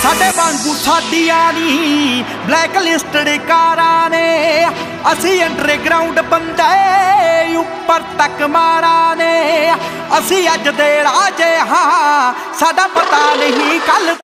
साडे वांगू साडियां नी black listed कारां ने, असी अंडरग्राउंड बंदे उपर तक मारा ने। असी अज दे राजे हाँ, साडा पता नहीं कल